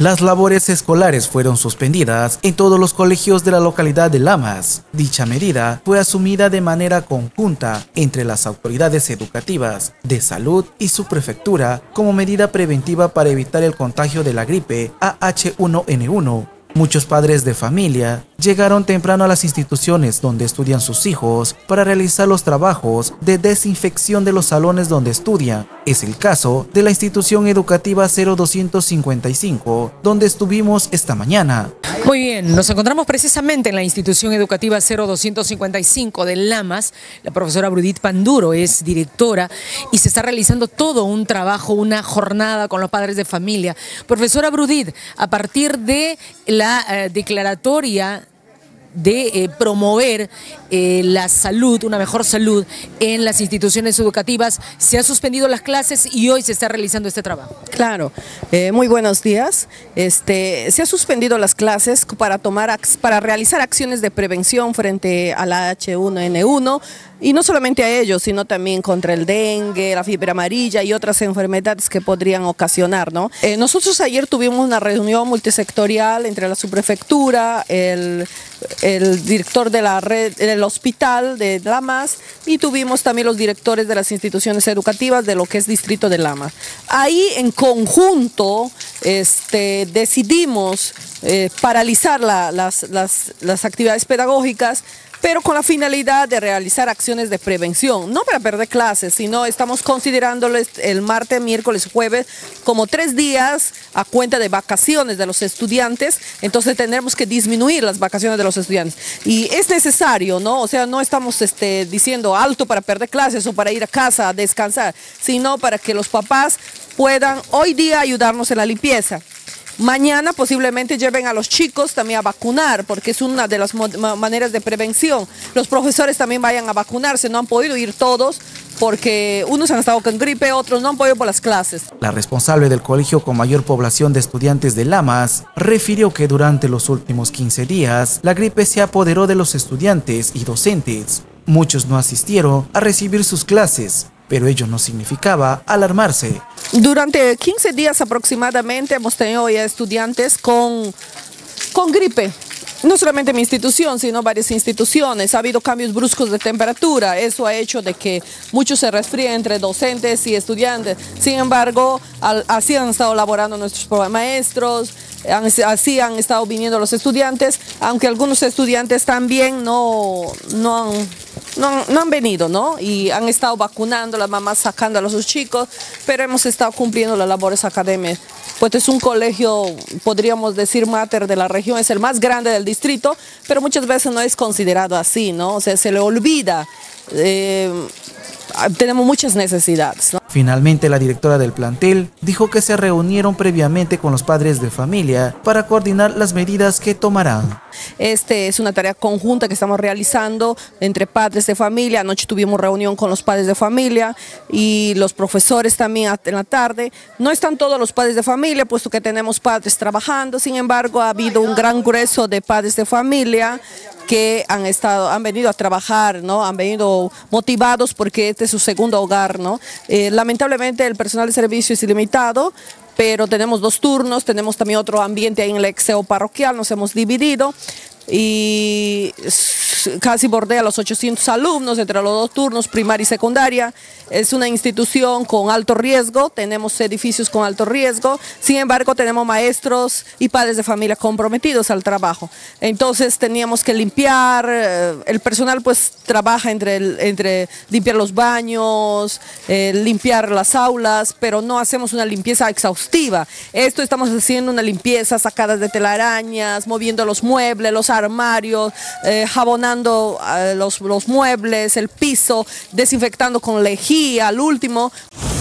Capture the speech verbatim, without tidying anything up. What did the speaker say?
Las labores escolares fueron suspendidas en todos los colegios de la localidad de Lamas. Dicha medida fue asumida de manera conjunta entre las autoridades educativas, de salud y su prefectura como medida preventiva para evitar el contagio de la gripe A H uno N uno. Muchos padres de familia llegaron temprano a las instituciones donde estudian sus hijos para realizar los trabajos de desinfección de los salones donde estudian. Es el caso de la institución educativa cero doscientos cincuenta y cinco, donde estuvimos esta mañana. Muy bien, nos encontramos precisamente en la institución educativa cero doscientos cincuenta y cinco de Lamas. La profesora Brudit Panduro es directora y se está realizando todo un trabajo, una jornada con los padres de familia. Profesora Brudit, a partir de la eh, declaratoria de eh, promover eh, la salud, una mejor salud en las instituciones educativas, se han suspendido las clases y hoy se está realizando este trabajo. Claro, eh, muy buenos días. Este, se han suspendido las clases para, tomar, para realizar acciones de prevención frente a la H uno N uno, y no solamente a ellos, sino también contra el dengue, la fiebre amarilla y otras enfermedades que podrían ocasionar, ¿no? Eh, nosotros ayer tuvimos una reunión multisectorial entre la subprefectura, el, el director de la red, del hospital de Lamas, y tuvimos también los directores de las instituciones educativas de lo que es distrito de Lamas. Ahí en conjunto este, decidimos eh, paralizar la, las, las, las actividades pedagógicas, pero con la finalidad de realizar acciones de prevención, no para perder clases, sino estamos considerándoles el martes, miércoles, jueves como tres días a cuenta de vacaciones de los estudiantes. Entonces tendremos que disminuir las vacaciones de los estudiantes. Y es necesario, ¿no? O sea, no estamos este, diciendo alto para perder clases o para ir a casa a descansar, sino para que los papás puedan hoy día ayudarnos en la limpieza. Mañana posiblemente lleven a los chicos también a vacunar, porque es una de las maneras de prevención. Los profesores también vayan a vacunarse, no han podido ir todos porque unos han estado con gripe, otros no han podido por las clases. La responsable del colegio con mayor población de estudiantes de Lamas refirió que durante los últimos quince días la gripe se apoderó de los estudiantes y docentes. Muchos no asistieron a recibir sus clases, pero ello no significaba alarmarse. Durante quince días aproximadamente hemos tenido ya estudiantes con, con gripe. No solamente mi institución, sino varias instituciones. Ha habido cambios bruscos de temperatura. Eso ha hecho de que muchos se resfríen entre docentes y estudiantes. Sin embargo, al, así han estado laborando nuestros maestros, han, así han estado viniendo los estudiantes, aunque algunos estudiantes también no, no han... No, no han venido, ¿no? Y han estado vacunando, las mamás sacando a los chicos, pero hemos estado cumpliendo las labores académicas. Pues es un colegio, podríamos decir, máter de la región, es el más grande del distrito, pero muchas veces no es considerado así, ¿no? O sea, se le olvida. Eh, tenemos muchas necesidades, ¿no? Finalmente, la directora del plantel dijo que se reunieron previamente con los padres de familia para coordinar las medidas que tomarán. Este es una tarea conjunta que estamos realizando entre padres de familia. Anoche tuvimos reunión con los padres de familia y los profesores también en la tarde. No están todos los padres de familia, puesto que tenemos padres trabajando. Sin embargo, ha habido un gran grueso de padres de familia que han estado, han venido a trabajar, ¿no? Han venido motivados porque este es su segundo hogar, ¿no? Eh, lamentablemente el personal de servicio es ilimitado, pero tenemos dos turnos, tenemos también otro ambiente ahí en el exeo parroquial, nos hemos dividido y casi bordea los ochocientos alumnos entre los dos turnos, primaria y secundaria. Es una institución con alto riesgo, tenemos edificios con alto riesgo, sin embargo tenemos maestros y padres de familia comprometidos al trabajo. Entonces teníamos que limpiar, el personal pues trabaja entre, el, entre limpiar los baños, eh, limpiar las aulas, pero no hacemos una limpieza exhaustiva. Esto estamos haciendo una limpieza, sacadas de telarañas, moviendo los muebles, los armarios, eh, jabonando eh, los, los muebles, el piso, desinfectando con lejía al último.